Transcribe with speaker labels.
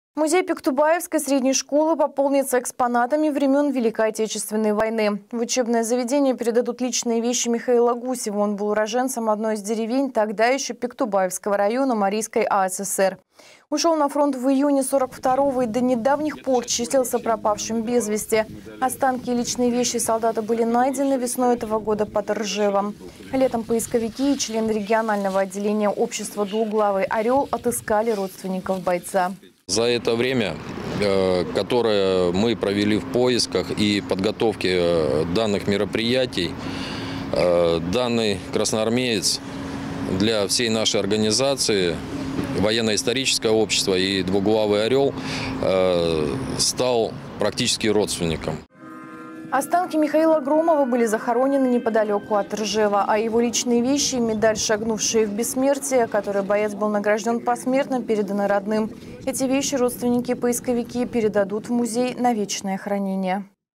Speaker 1: Музей Пиктубаевской средней школы пополнится экспонатами времен Великой Отечественной войны. В учебное заведение передадут личные вещи Михаила Гусева. Он был уроженцем одной из деревень тогда еще Пиктубаевского района Марийской АССР. Ушел на фронт в июне 42-го и до недавних пор числился пропавшим без вести. Останки и личные вещи солдата были найдены весной этого года под Ржевом. Летом поисковики и члены регионального отделения общества «Двуглавый орел» отыскали родственников бойца.
Speaker 2: За это время, которое мы провели в поисках и подготовке данных мероприятий, данный красноармеец для всей нашей организации, военно-историческое общество и «Двуглавый орел» стал практически родственником.
Speaker 1: Останки Михаила Громова были захоронены неподалеку от Ржева, а его личные вещи, медаль, шагнувшие в бессмертие, которой боец был награжден посмертно, переданы родным. Эти вещи родственники и поисковики передадут в музей на вечное хранение.